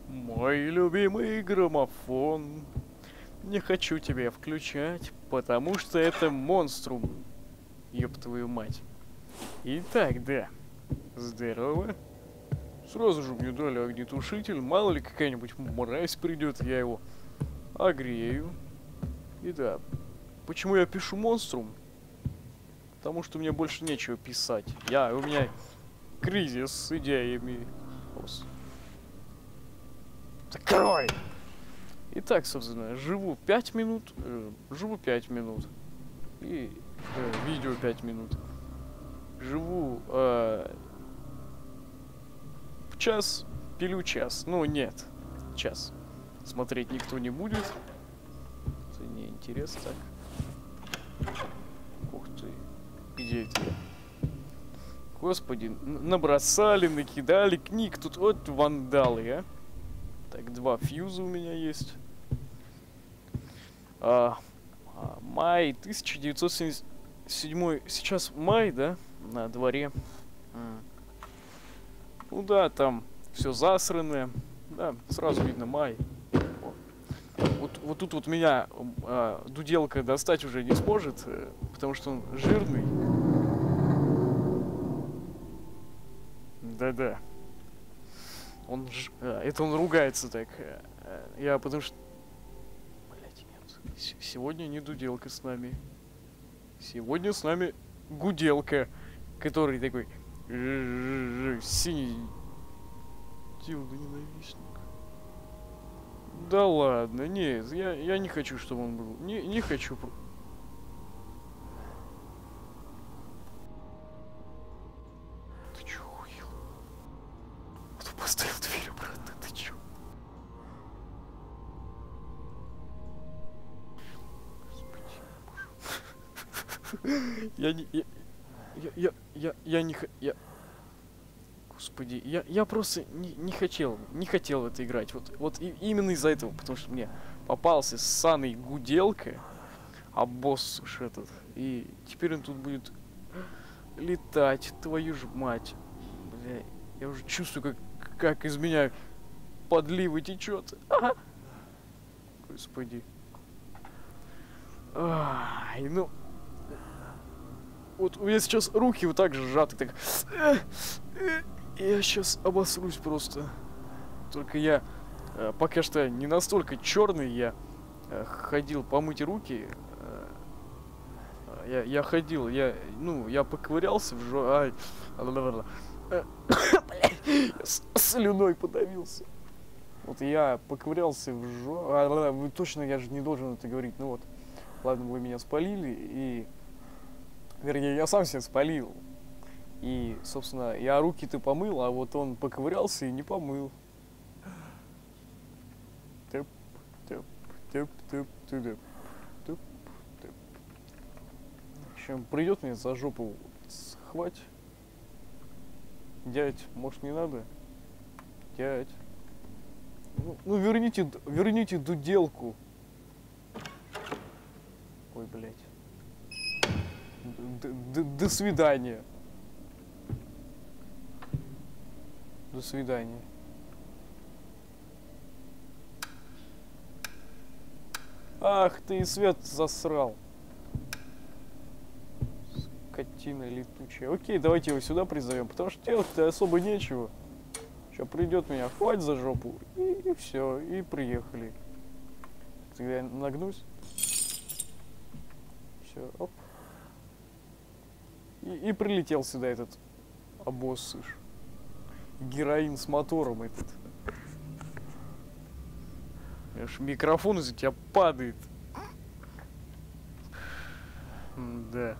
Мой любимый граммофон. Не хочу тебя включать, потому что это монструм. Ёб твою мать. Итак, да. Здорово. Сразу же мне дали огнетушитель. Мало ли какая-нибудь мразь придет, я его огрею. И да. Почему я пишу монструм? Потому что мне больше нечего писать. У меня кризис с идеями. Закрой! Итак, собственно, живу 5 минут. Живу 5 минут. И видео 5 минут. Живу час, пилю час. Ну, нет, час. Смотреть никто не будет. Это не интересно так. Ух ты. Где это я? Господи, набросали, накидали книг. Тут вот вандалы, а. Так, 2 фьюза у меня есть. Май 1977. Сейчас май, да? На дворе. Ну да, там все засранное. Да, сразу видно май. Вот тут вот меня дуделка достать уже не сможет, потому что он жирный. Да-да. Это он ругается так. Я потому что... Блять, нет. Сегодня не дуделка с нами. Сегодня с нами гуделка, который такой... Синий... Дилда ненавистник. Да ладно, нет, я не хочу, чтобы он был. Не хочу. Ты чё, охуел? Кто поставил дверь обратно? Ты чё? Господи, я не... Господи, я просто не хотел в это играть. Вот именно из-за этого, потому что мне попался ссаный гуделка, а босс уж этот. И теперь он тут будет летать, твою ж мать. Бля, я уже чувствую, как из меня подливы течет. Ага. Господи. Ай, ну... Вот у меня сейчас руки вот так же сжаты, так... Я сейчас обосрусь просто. Только я пока что не настолько черный. Я ходил помыть руки. Я ходил, я поковырялся в слюной подавился. Вот я поковырялся в точно, я же не должен это говорить. Ну вот, ладно, вы меня спалили и... Вернее, я сам себя спалил. И, собственно, я руки-то помыл, а вот он поковырялся и не помыл. Тып, тып, тып, тып, тып, тып, тып. Еще придет мне за жопу схвать. Дядь, может, не надо? Дядь. Ну верните дуделку. Ой, блядь. До свидания. До свидания. Ах ты, свет засрал. Скотина летучая. Окей, давайте его сюда призовем, потому что делать-то особо нечего. Сейчас придет меня, хватит за жопу. И все, и приехали. Тогда я нагнусь. Все, оп. И прилетел сюда этот обоссыш. Героин с мотором этот. Аж микрофон из-за тебя падает. Да.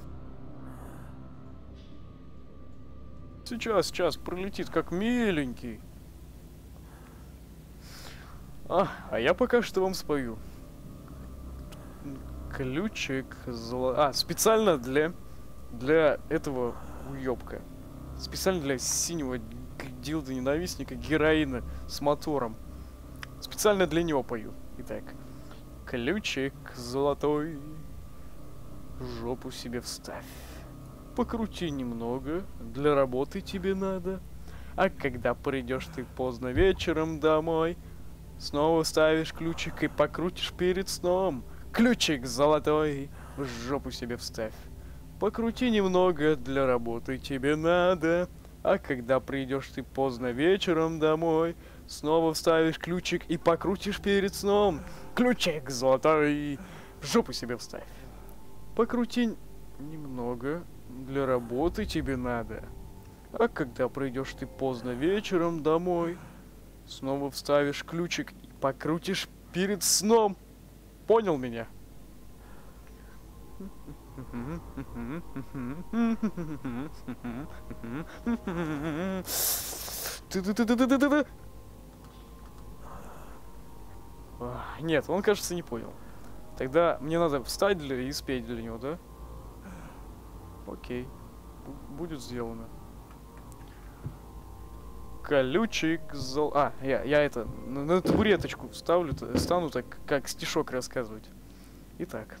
Сейчас пролетит как миленький. А я пока что вам спою. Ключик специально для этого уёбка. Специально для синего дилда-ненавистника героина с мотором. Специально для него пою. Итак. Ключик золотой, жопу себе вставь. Покрути немного, для работы тебе надо. А когда придешь ты поздно вечером домой, снова ставишь ключик и покрутишь перед сном. Ключик золотой в жопу себе вставь. Покрути немного, для работы тебе надо. А когда придешь ты поздно вечером домой, снова вставишь ключик и покрутишь перед сном. Ключик золотой в жопу себе вставь. Покрути немного, для работы тебе надо. А когда придешь ты поздно вечером домой, снова вставишь ключик и покрутишь перед сном. Понял меня? Нет, он, кажется, не понял. Тогда мне надо встать и спеть для него, да? Окей. Будет сделано. Колючик я это на табуреточку вставлю, стану так, как стишок рассказывать. Итак.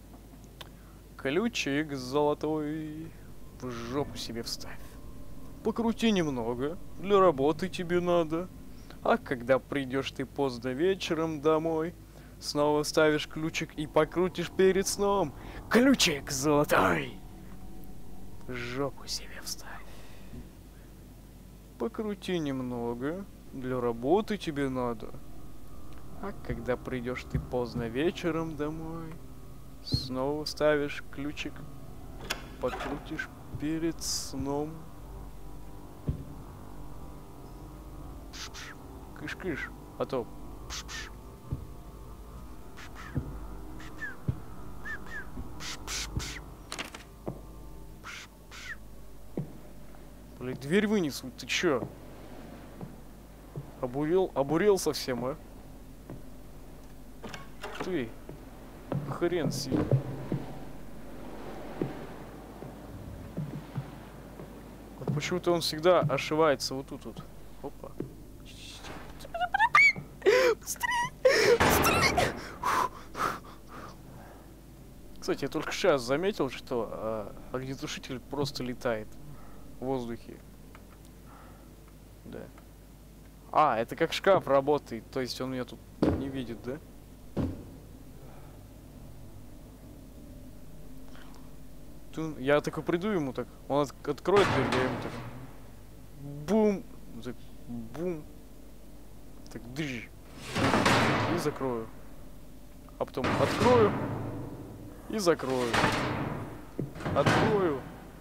Ключик золотой в жопу себе вставь. Покрути немного, для работы тебе надо. А когда придешь ты поздно вечером домой, снова ставишь ключик и покрутишь перед сном. Ключик золотой в жопу себе вставь. Покрути немного, для работы тебе надо. А когда придешь ты поздно вечером домой, снова ставишь ключик, покрутишь перед сном. Пш-пш. Кыш-кыш, а то пш-пш. Блин, дверь вынесут, ты чё? Обурел совсем, а? Ты, хрен себе. Вот почему-то он всегда ошивается вот тут вот. Опа. Быстрее! Кстати, я только сейчас заметил, что огнетушитель просто летает в воздухе. Да. Это как шкаф работает, то есть он меня тут не видит, да? Я такой приду ему так, он откроет дверь, я ему так бум, так бум, так дыжь, и закрою. А потом открою и закрою. Открою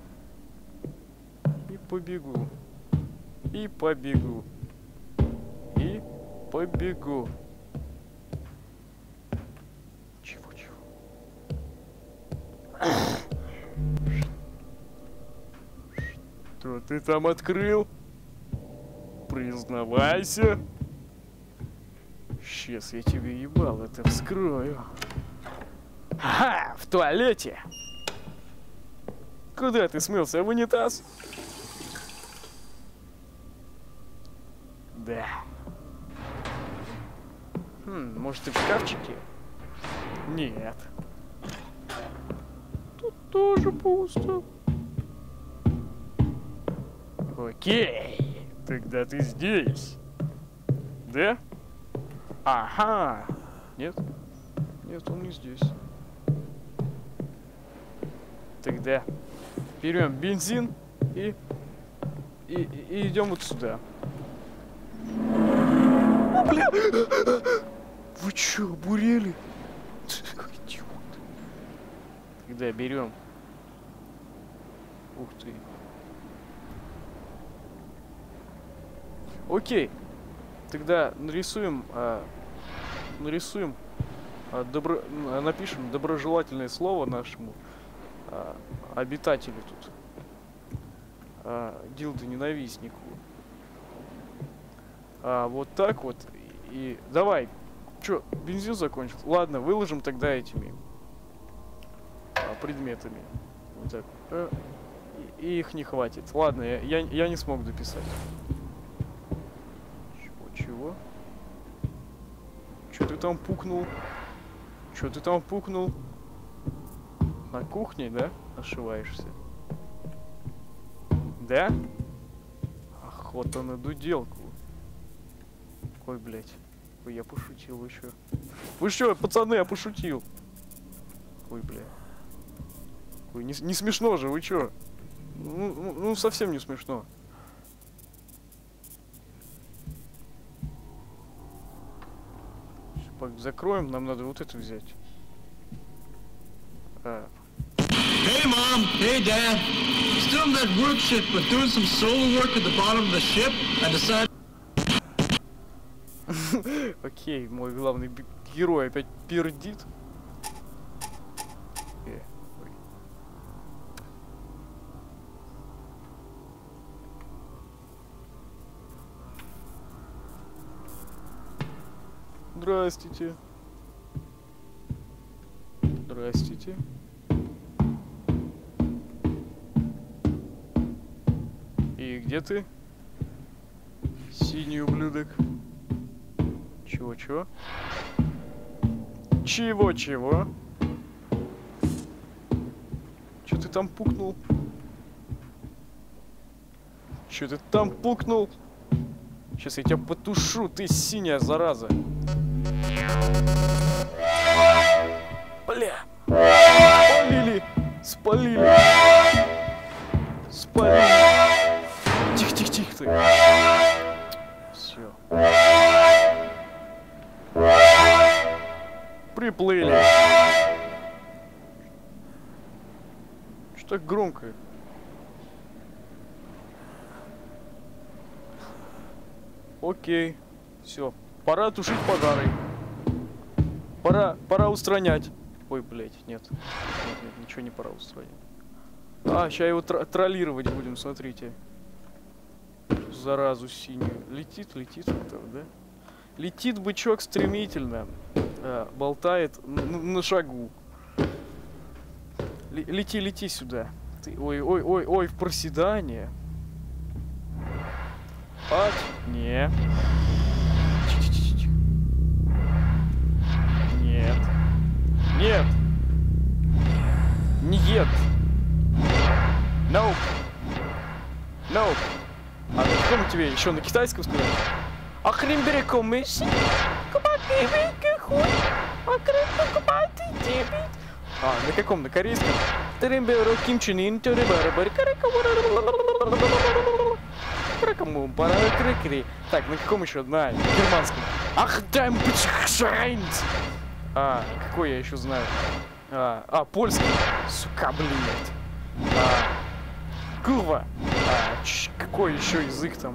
и побегу. И побегу. И побегу. Чего? Что ты там открыл? Признавайся. Сейчас я тебе ебал это вскрою. Ага, в туалете. Куда ты смылся, в унитаз? Да. Может, ты в шкафчике? Нет. Тут тоже пусто. Окей, тогда ты здесь. Да? Ага. Нет? Нет, он не здесь. Тогда берем бензин и идем вот сюда. Бля! Вы чё, обурели? Идиот. Тогда берем. Ух ты. Окей. Тогда нарисуем, напишем доброжелательное слово нашему обитателю тут. Дилдо-ненавистнику. Вот так вот. И давай. Чё, бензин закончился? Ладно, выложим тогда этими предметами. Вот так. И их не хватит. Ладно, я не смог дописать. Чего? Чё ты там пукнул? На кухне, да? Ошиваешься? Да? Охота на дуделку. Ой, блядь. Ой, я пошутил, вы чё? Вы чё, пацаны, я пошутил. Ой, бля. Ой, не смешно же, вы чё? Ну, совсем не смешно. Закроем, нам надо вот это взять. Hey mom, hey dad. Still in that work shit, but doing some solo work at the bottom of the ship. I decided. Окей, мой главный герой опять пердит. Ой. Здрастите. Здрастите. И где ты? Синий ублюдок. Чего? Чего? Чё ты там пукнул? Чё ты там пукнул? Сейчас я тебя потушу, ты синяя зараза. Бля! Спалили! Тихо ты. Все. Приплыли. Что так громко? Окей. Все. Пора тушить пожары. Пора устранять. Ой, блядь, нет, ничего не пора устранять. Сейчас его троллировать будем, смотрите. Заразу синюю. Летит вот там, да? Летит бычок стремительно. Болтает на шагу. Лети сюда. Ты, ой, в проседание. Не. Нет. Нет. Nope. А на каком тебе еще на китайском сказать? На каком? На корейском? Так, на каком еще? На германском. Какой я еще знаю? Польский. Сука, блядь. Курва. Какой еще язык там?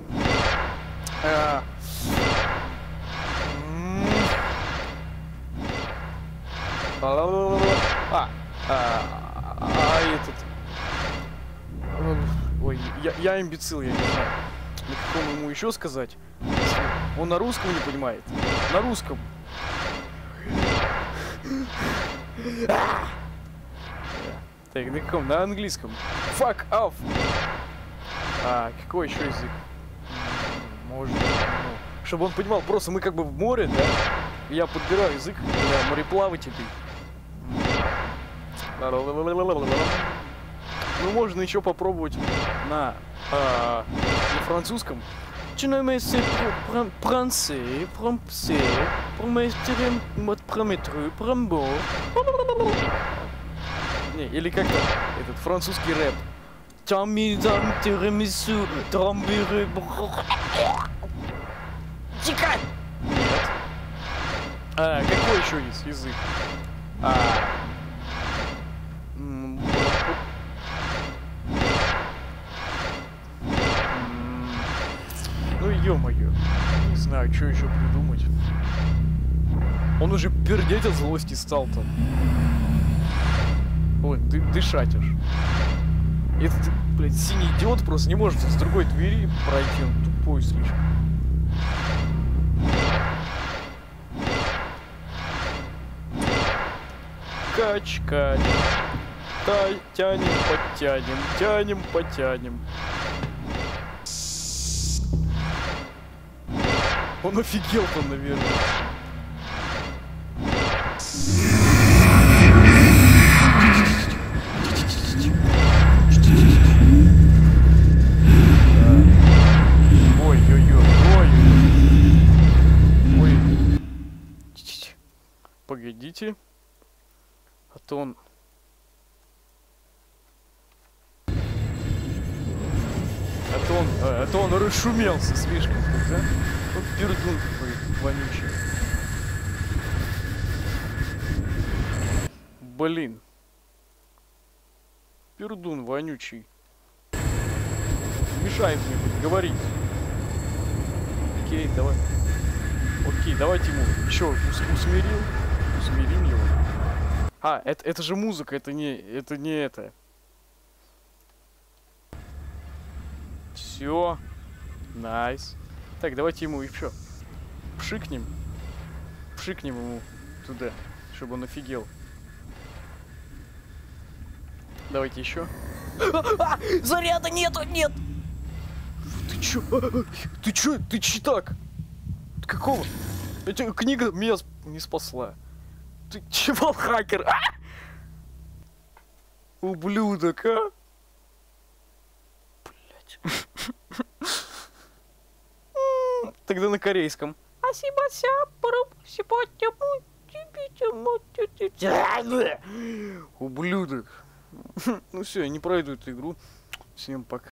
Этот. Ой, я имбецил, я не знаю. На каком ему еще сказать? Он на русском не понимает. На русском. Так, на каком? На английском. Fuck off. Какой еще язык? Может, чтобы он понимал, просто мы как бы в море, да? Я подбираю язык для мореплавателей. Ну, можно еще попробовать на французском. Tu ne me sais français, не, или как-то этот французский рэп. Тикай! Нет. Какой еще есть язык? Ну ё-моё. Не знаю, что еще придумать. Он уже пердеть от злости стал там. Ой, дышать аж. Этот, блядь, синий идиот просто не может с другой двери пройти, он тупой слишком. Кач. Тянем, потянем. Он офигел там, наверное. Погодите. А то он... А то он расшумелся слишком, да? Вот пердун какой вонючий. Блин. Пердун вонючий. Мешает мне тут говорить. Окей, давай. Окей, давайте ему еще усмирим его. А, это же музыка, это не это. Все. Найс. Так, давайте ему еще пшикнем. Пшикнем ему туда, чтобы он офигел. Давайте еще. Заряда нету, нет! Ты чё? Ты чё? Ты читак? Какого? Эта книга меня не спасла. Ты чего, хакер? А? Ублюдок, а? Блять. Тогда на корейском. Ублюдок. Ну все, я не пройду эту игру. Всем пока.